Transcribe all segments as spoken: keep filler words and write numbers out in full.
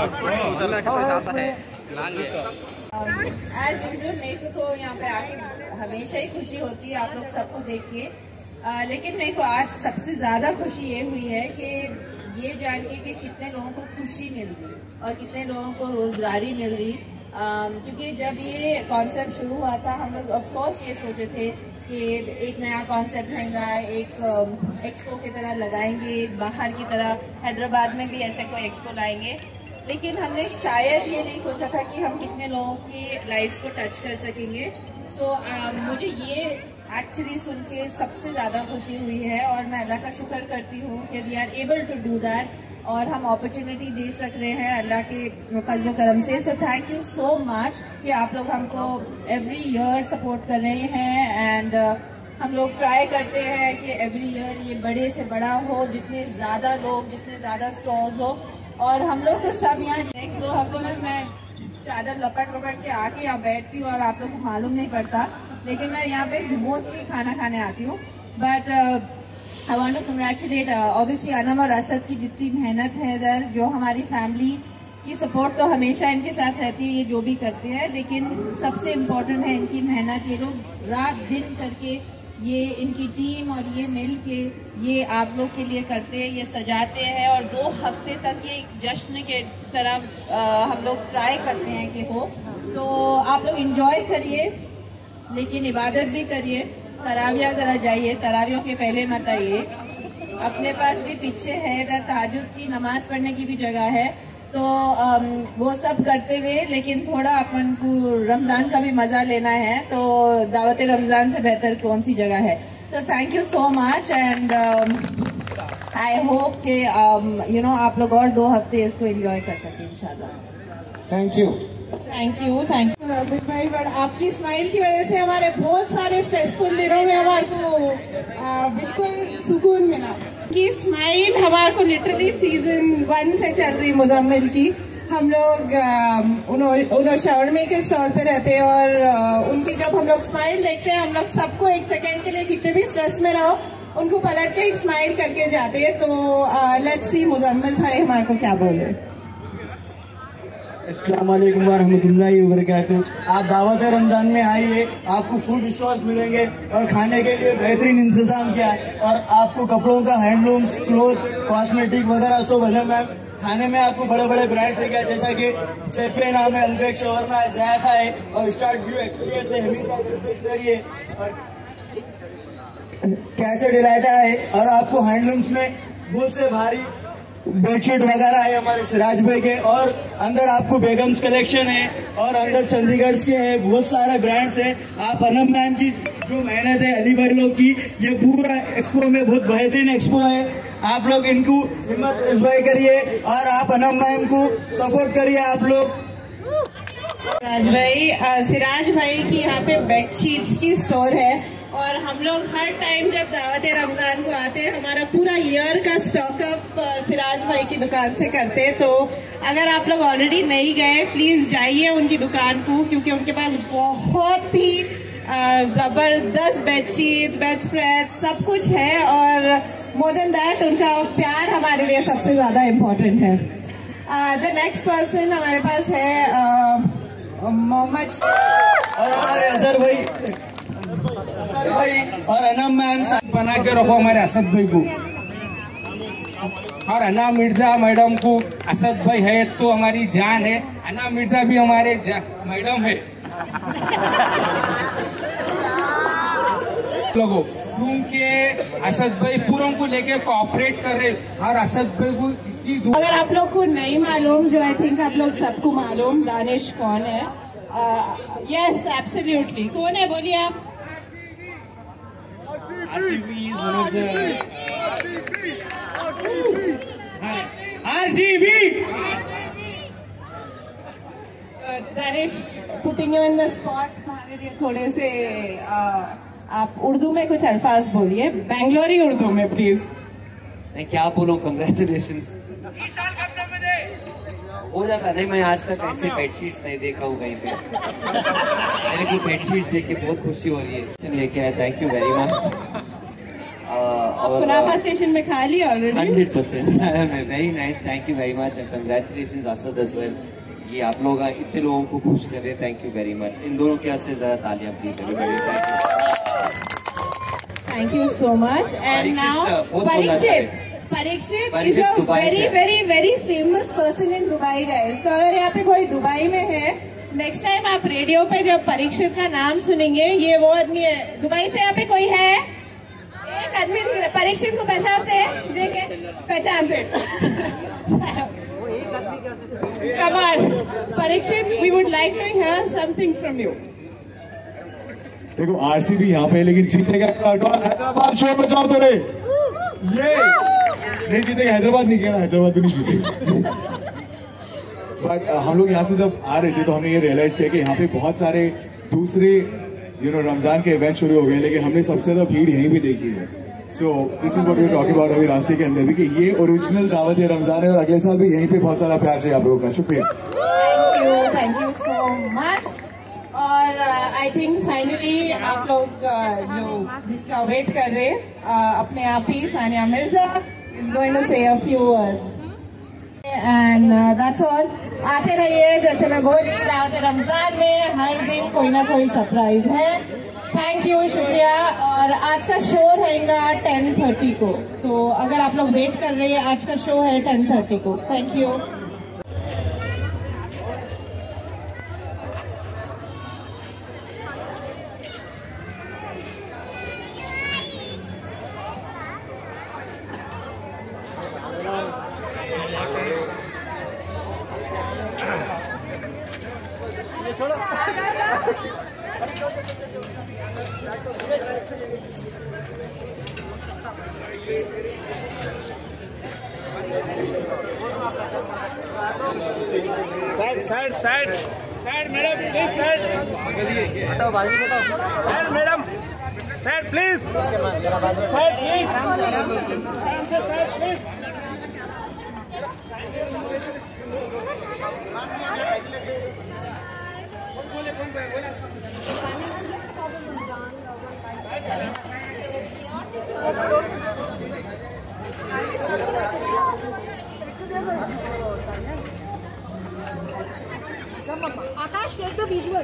As usual मेरे को तो यहाँ पे आके हमेशा ही खुशी होती है आप लोग सबको देख के, आ, लेकिन मेरे को आज सबसे ज्यादा खुशी ये हुई है कि ये जान के कि कितने लोगों को खुशी मिल रही और कितने लोगों को रोजगारी मिल रही। क्योंकि जब ये कॉन्सेप्ट शुरू हुआ था हम लोग ऑफ कोर्स ये सोचे थे कि एक नया कॉन्सेप्ट रहेगा, एक एक्सपो की तरह लगाएंगे, एक बाहर की तरह हैदराबाद में भी ऐसे कोई एक्सपो लाएंगे, लेकिन हमने शायद ये नहीं सोचा था कि हम कितने लोगों की लाइफ्स को टच कर सकेंगे। सो so, uh, मुझे ये एक्चुअली सुन के सबसे ज़्यादा खुशी हुई है और मैं अल्लाह का शुक्र करती हूँ कि we are able to do that और हम अपॉर्चुनिटी दे सक रहे हैं अल्लाह के फजल करम से। So thank you so much कि आप लोग हमको एवरी ईयर सपोर्ट कर रहे हैं एंड uh, हम लोग ट्राई करते हैं कि एवरी ईयर ये बड़े से बड़ा हो, जितने ज़्यादा लोग, जितने ज़्यादा स्टॉल्स हो। और हम लोग तो सब यहाँ नेक्स्ट दो हफ्ते में मैं चादर लपट लपट के आके यहाँ बैठती हूँ और आप लोग को मालूम नहीं पड़ता, लेकिन मैं यहाँ पे मोस्टली खाना खाने आती हूँ। But I want to congratulate obviously Anam और असद की जितनी मेहनत है इधर, जो हमारी फैमिली की सपोर्ट तो हमेशा इनके साथ रहती है, ये जो भी करते हैं, लेकिन सबसे इम्पोर्टेंट है इनकी मेहनत। ये लोग रात दिन करके ये इनकी टीम और ये मिल के ये आप लोग के लिए करते हैं, ये सजाते हैं और दो हफ्ते तक ये एक जश्न के तरह आ, हम लोग ट्राई करते हैं कि हो। तो आप लोग एंजॉय करिए लेकिन इबादत भी करिए। तरावियाँ जरा जाइए, तरावियों के पहले मत आइए। अपने पास भी पीछे है इधर तहज्जुद की नमाज पढ़ने की भी जगह है, तो आम, वो सब करते हुए लेकिन थोड़ा अपन को रमजान का भी मजा लेना है, तो दावत रमजान से बेहतर कौन सी जगह है। तो thank you so much and I hope कि यू नो आप लोग और दो हफ्ते इसको एंजॉय कर सके इंशाल्लाह। Thank you thank you thank you भाई। बट आपकी स्माइल की वजह से हमारे बहुत सारे स्ट्रेसफुल दिनों में हमारे को बिल्कुल सुकून मिला। की स्माइल हमारे को लिटरली सीजन वन से चल रही मुजम्मिल की। हम लोग उन्होंने शावरमे के स्टॉल पे रहते हैं और उनकी जब हम लोग स्माइल देखते हैं, हम लोग सबको एक सेकेंड के लिए कितने भी स्ट्रेस में रहो उनको पलट के एक स्माइल करके जाते हैं। तो लेट्स सी मुजम्मिल भाई हमारे को क्या बोल रहे। अस्सलाम वालेकुम वरहमतुल्लाहि वबरकातुहू। आप दावत रमजान में आइए, आपको फूड स्टॉल्स मिलेंगे और खाने के लिए बेहतरीन इंतजाम किया है और आपको कपड़ों का हैंडलूम्स, क्लोथ, कॉस्मेटिक वगैरह सब है मैम। खाने में आपको बड़े बड़े ब्रांड लेके आए जैसा कि चेफे नाम है, अल्बेक शवरमा है, जायका है और स्टार्ट व्यू एक्सपीरियंस है, हमीद और कैसे डिलाइटा है और आपको हैंडलूम्स में बहुत से भारी बेडशीट वगैरह है हमारे सिराज भाई के और अंदर आपको बेगम्स कलेक्शन है और अंदर चंडीगढ़ के है, बहुत सारे ब्रांड्स है। आप अनम मैम की जो मेहनत है, अली भाई लोग की, ये पूरा एक्सपो में बहुत बेहतरीन एक्सपो है। आप लोग इनको हिम्मत अफजाई करिए और आप अनम मैम को सपोर्ट करिए। आप लोग सिराज भाई सिराज भाई की यहाँ पे बेडशीट्स की स्टोर है और हम लोग हर टाइम जब दावत रमजान को आते हैं हमारा पूरा ईयर का स्टॉकअप सिराज भाई की दुकान से करते हैं। तो अगर आप लोग ऑलरेडी नहीं गए प्लीज जाइए उनकी दुकान को, क्योंकि उनके पास बहुत ही जबरदस्त बेडशीट, बेड स्प्रेड सब कुछ है और मोर देन दैट उनका प्यार हमारे लिए सबसे ज्यादा इम्पोर्टेंट है। द नेक्स्ट पर्सन हमारे पास है मोहम्मद और हमारे अजहर भाई भाई और अनम मैम बना के रखो हमारे असद भाई को और अना मिर्जा मैडम को। असद भाई है तो हमारी जान है, अना मिर्जा भी हमारे मैडम है लोगों, क्योंकि असद भाई पूरों को लेके कोऑपरेट कर रहे और असद भाई को इतनी दूर। अगर आप लोग को नहीं मालूम, जो आई थिंक आप लोग सबको मालूम, दानिश कौन है? यस एब्सोल्युटली, कौन है बोलिए आप? R C B is one of the R C B. Danish, putting you in the spot, हमारे लिए थोड़े से uh, आप उर्दू में कुछ अल्फाज बोलिए, बेंगलोरी उर्दू में प्लीज। मैं क्या बोलूं, कंग्रेचुलेशंस हो जाता नहीं। मैं आज तक ऐसे बेडशीट्स नहीं देखा हूँ कहीं पे। मेरे को बेडशीट्स देख के बहुत खुशी हो रही है। लेके आए, थैंक यू वेरी मच। कुनाफा स्टेशन में खा लिया already? Hundred percent very nice, thank you very much and congratulation Asad as well. ये आप लोग इतने लोगों को खुश कर रहे, थैंक यू वेरी मच। इन दोनों के हाथ से ज्यादा तालियां please everybody, thank you so much. And now Parikshit Parikshit is a very very very famous person in Dubai guys. तो अगर यहाँ पे कोई दुबई में है, नेक्स्ट टाइम आप रेडियो पे जब परीक्षित का नाम सुनेंगे, ये वो आदमी है। दुबई से यहाँ पे कोई है? एक आदमी परीक्षित को पहचानते हैं? देखे पहचानते Come on, Parikshit, we would like to hear something from you. देखो आरसीबी यहाँ पे, लेकिन जीतेगा हैदराबाद। शोर बचाओ थोड़े। ये नहीं जीतेगा, हैदराबाद नहीं किया ना, हैदराबाद भी नहीं जीतेगा। बट हम लोग यहाँ से जब आ रहे थे तो हमने ये रियलाइज किया कि यहाँ पे बहुत सारे दूसरे यू नो रमजान के इवेंट शुरू हो गए, लेकिन हमने सबसे ज्यादा भीड़ यहीं भी देखी है। So this is what we talking about अभी रास्ते के अंदर भी, कि ये ओरिजिनल दावत है रमजान है, और अगले साल भी यहीं पे बहुत सारा प्यार चाहिए आप लोगों का। शुक्रिया, thank you, thank you so much. और आई थिंक फाइनली आप लोग uh, जो जिसका वेट कर रहे हैं, uh, अपने आप ही Sania Mirza is going to say a few words and that's all. आते रहिए, जैसे मैं बोली, दावत रमजान में हर दिन कोई ना कोई सरप्राइज है। थैंक यू, शुक्रिया। और आज का शो रहेगा टेन थर्टी को, तो अगर आप लोग वेट कर रहे हैं, आज का शो है टेन थर्टी को। Thank you. Side side side side madam please, side हटाओ, बाजू हटाओ, side madam, side please, side please, side please. Akash, take the visuals.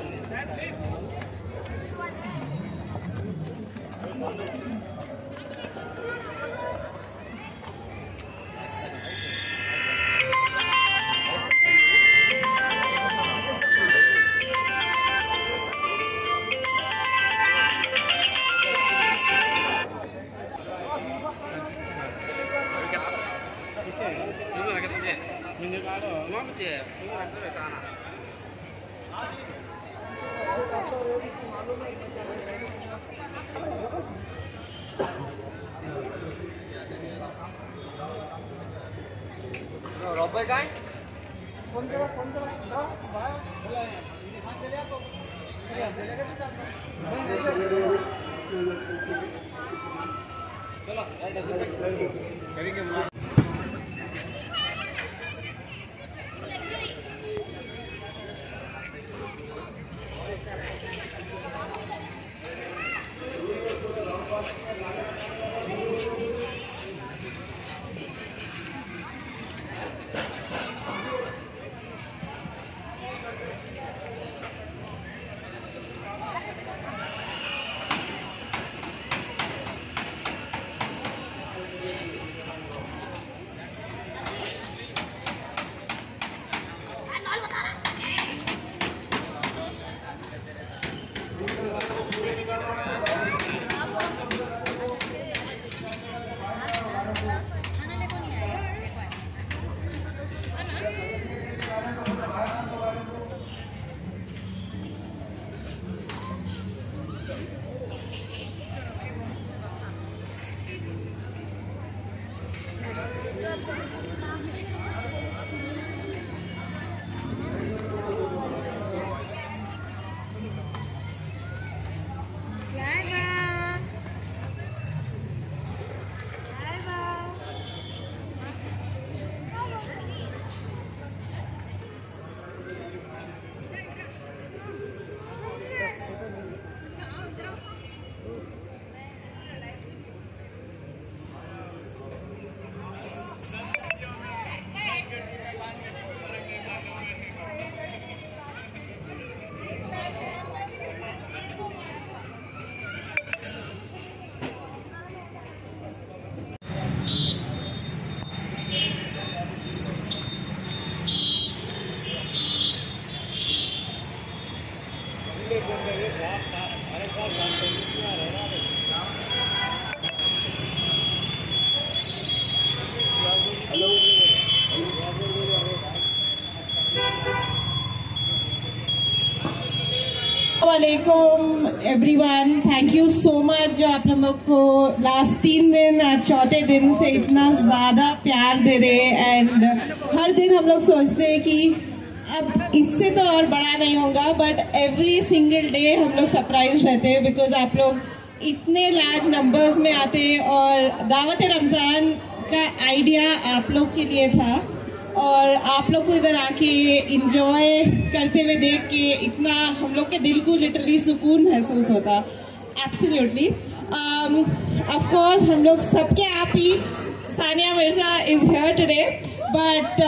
वालेकुम everyone, thank you so much जो आप लोग को लास्ट तीन दिन आज चौथे दिन से इतना ज्यादा प्यार दे रहे। एंड हर दिन हम लोग सोचते हैं कि अब इससे तो और बड़ा नहीं होगा, बट एवरी सिंगल डे हम लोग सरप्राइज रहते हैं बिकॉज आप लोग इतने लार्ज नंबर्स में आते हैं। और दावत रमजान का आइडिया आप लोग के लिए था और आप लोग को इधर आके इंजॉय करते हुए देख के इतना हम लोग के दिल को लिटरली सुकून महसूस होता। एब्सोल्युटली ऑफ कोर्स हम लोग सबके आप ही Sania Mirza is here today, but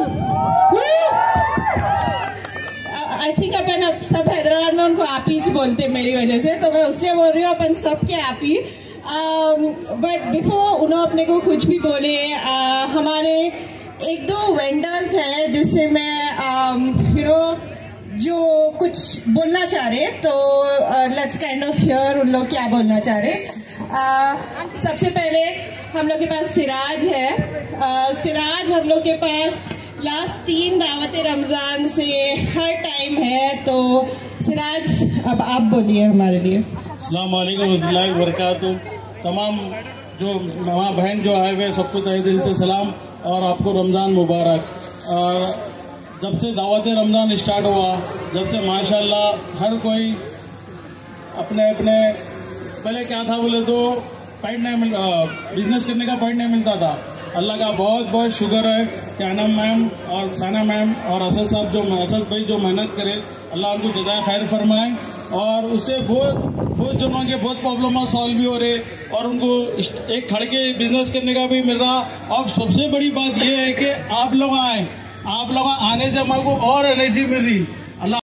I think अपन अब सब हैदराबाद में उनको आप ही बोलते मेरी वजह से, तो मैं उसलिए बोल रही हूँ अपन सबके आप ही। बट बिफोर उन्होंने अपने को कुछ भी बोले, uh, हमारे एक दो वेंडर्स हैं जिससे मैं यू नो जो कुछ बोलना चाह रहे, तो लेट्स काइंड ऑफ हियर उन लोग क्या बोलना चाह रहे। uh, सबसे पहले हम लोग के पास सिराज है। uh, सिराज हम लोग के पास लास्ट तीन दावत रमजान से हर टाइम है, तो सिराज अब आप बोलिए हमारे लिए। अस्सलाम वालेकुम रहमतुल्लाहि व बरकातुहू। तमाम जो माँ बहन जो आए हुए सबको तहे दिल से सलाम और आपको रमज़ान मुबारक। और जब से दावत रमज़ान स्टार्ट हुआ, जब से माशाल्लाह हर कोई अपने अपने, पहले क्या था बोले तो पॉइंट नहीं मिल बिजनेस करने का पॉइंट नहीं मिलता था। अल्लाह का बहुत बहुत शुक्र है कि अनम मैम और साना मैम और असद साहब जो असद भाई जो मेहनत करे, अल्लाह उनको जज़ाए खैर फरमाए। और उससे बहुत बहुत जनों के बहुत प्रॉब्लम सॉल्व भी हो रहे और उनको एक खड़ के बिजनेस करने का भी मिल रहा। और सबसे बड़ी बात यह है कि आप लोग आए, आप लोग आने से हमारे को और एनर्जी मिल रही।